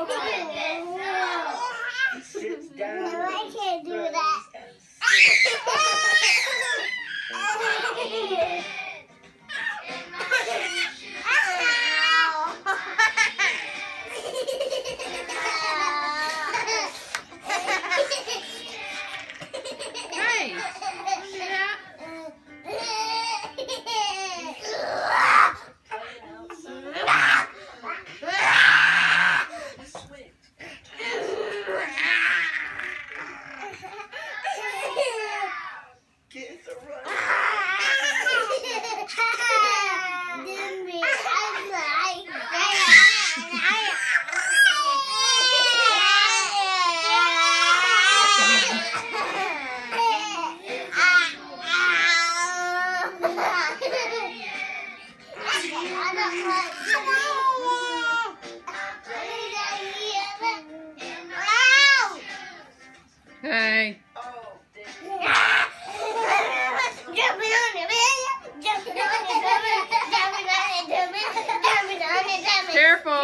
Sit down. No, I can't do that. Hey! Yeah. Kids are running. Hey. Careful.